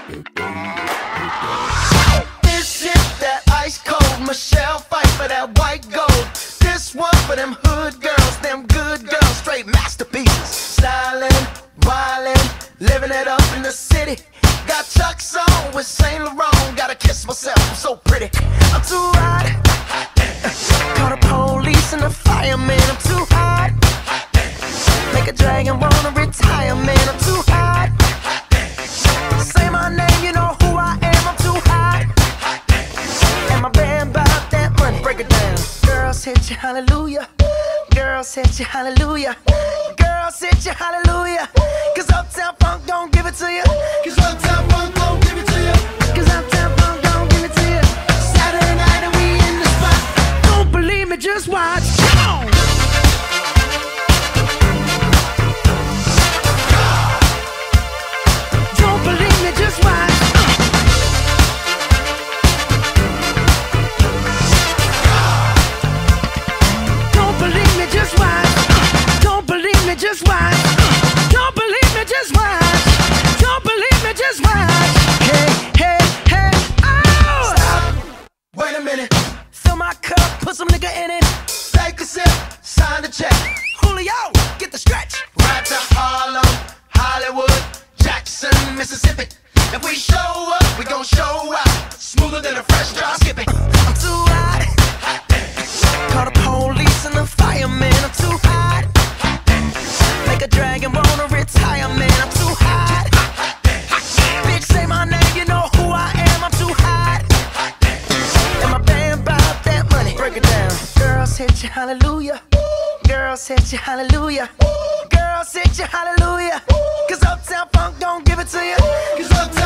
This is that ice cold Michelle fight for that white gold. This one for them hood girls, them good girls, straight masterpieces. Stylin', wildin', living it up in the city. Got Chuck's on with Saint Laurent. Gotta kiss myself, I'm so pretty. I'm too hot. Call the police and the fireman. I'm too hot. Make a dragon wanna retire, man. I'm too hot. Say my name, you know who I am. I'm too hot. And my band bought that money. Break it down. Girls hit you, hallelujah. Girls hit you, hallelujah. Girls hit you, hallelujah. Cause Uptown Funk don't give it to you. Cause Uptown Funk don't give it to you. Cause Uptown Funk don't give it to you. Saturday night and we in the spot. Don't believe me, just watch. Come on. Don't believe me, just watch. Don't believe me, just watch. Don't believe me, just watch. Don't believe me, just watch. Don't believe me, just watch. Hey, hey, hey, oh! Stop. Wait a minute. Fill my cup, put some nigga in it. Take a sip, sign the check. Julio, get the stretch. Right to Harlem, Hollywood, Jackson, Mississippi. If we show up, we gon' show out. Smoother than a fresh drop skipping. I'm too hot. Call the police and the fireman. I'm too hot. Make a dragon wanna retire, man. I'm too hot. Bitch, say my name, you know who I am. I'm too hot. And my band bought that money. Break it down. Girls hit you, hallelujah. Girls hit you, hallelujah. Girls hit you, hallelujah. Cause Uptown Funk don't give it to you. Cause Uptown